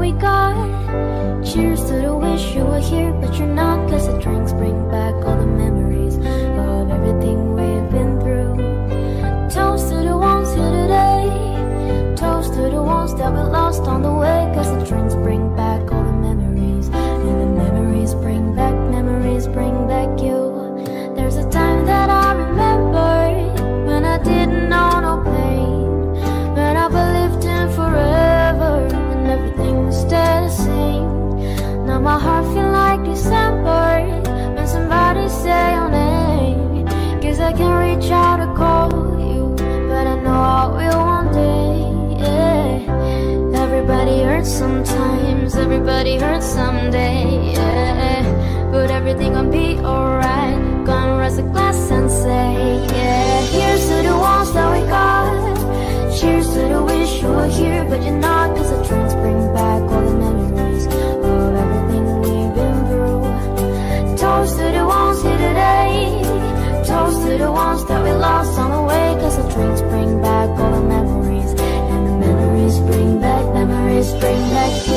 we got. Cheers to the wish you were here, but you're not. Cause the drinks bring back all the memories of everything we've been through. Toast to the ones here today. Toast to the ones that we lost on the way. Cause the drinks bring back all the memories, and the memories bring back you. There's a time that I remember when I didn't know no pain, when I believed in forever and everything would stay the same. Now my heart feel like December when somebody say your name. Guess I can reach out to call you, but I know I will one day, yeah. Everybody hurts sometimes, everybody hurts someday, yeah. But everything gon' be alright. Gonna raise a glass and say, yeah. Here's to the ones that we got. Cheers to the wish you were here, but you're not. Cause the drinks bring back all the memories of everything we've been through. Toast to the ones here today. Toast to the ones that we lost on the way. Cause the drinks bring back all the memories, and the memories bring back you. Memories bring back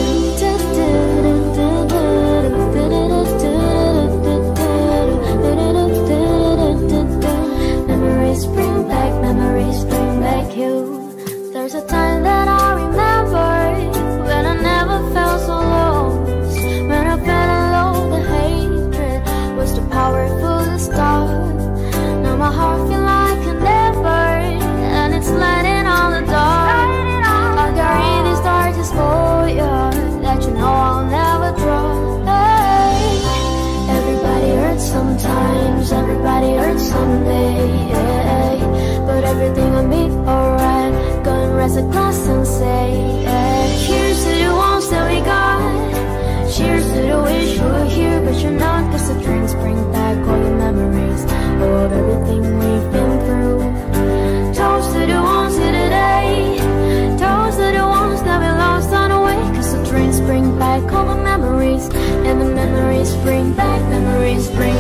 you. There's a time that I remember when I never felt so lost, when I felt alone, the hatred was too powerful to stop. Now my heart feel like a never, and it's lighting on the dark. I carry these darkest for you, that you know I'll never drop. Hey. Everybody hurts sometimes, everybody hurts someday, yeah. But everything will be alright. Go and raise a glass and say, yeah. Here's to the ones that we got. Cheers to the wish you were here, but you're not. Cause the drinks bring back all the memories of everything we've been through. Toast to the ones here today. Toast to the ones that we lost on the way. Cause the drinks bring back all the memories, and the memories bring back, memories bring